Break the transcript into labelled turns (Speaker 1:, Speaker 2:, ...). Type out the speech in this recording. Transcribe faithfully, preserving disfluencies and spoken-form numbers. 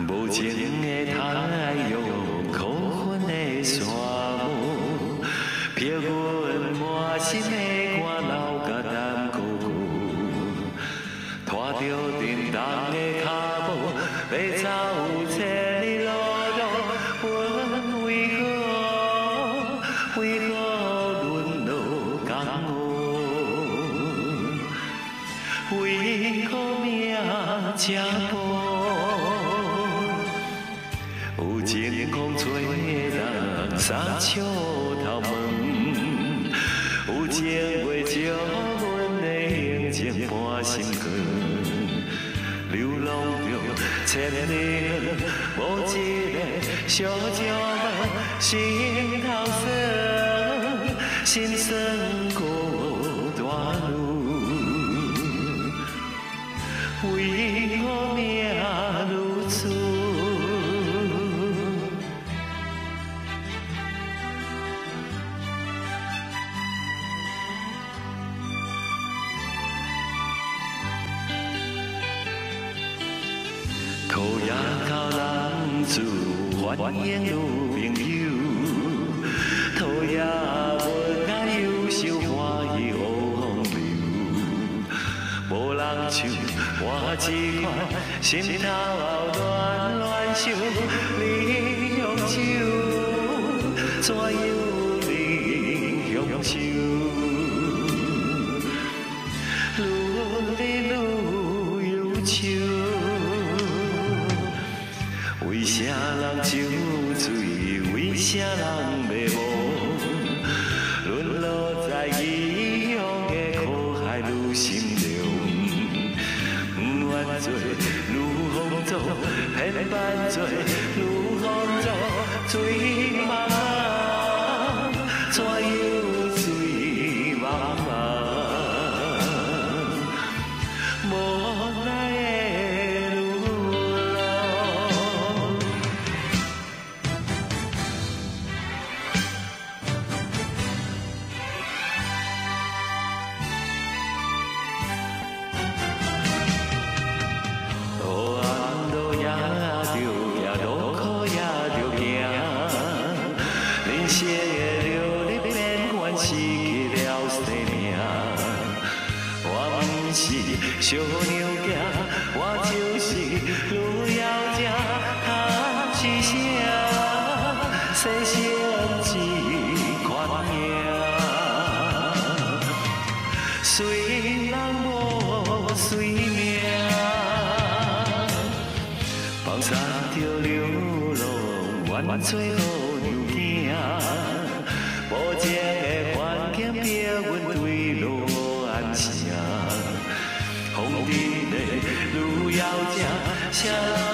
Speaker 1: 无情的太阳，苦昏的山雾，飘阮满心的汗流甲胆固固，拖着沉重的脚步，要走千里路途，阮为何为何沦落江湖？为何命这薄？ 有情风吹动三笑头问，有情袂照阮的行程伴心肝，流浪着千里路，无一个小鸟心头酸，心酸孤单路，为何命如此？ 土也靠人厝，欢迎女朋友。土也无甲忧愁，欢喜乌风流。无人唱我一款，心头乱乱想。你向手，怎样你向手？愈来愈忧愁。 为啥人酒醉？为啥人迷惘？沦落在异乡的苦海愈心凉。不愿做愈风走，偏扮做愈风走，醉茫茫，怎样醉茫茫？无奈的路。 生的流日变幻，失去了生命。我不是小娘子，我就是路遥者，他是啥？世上一款命，随人无随命，放散着流浪，愿做好牛囝。 无情的环境逼阮对路安声，风伫咧路遥者，谁人？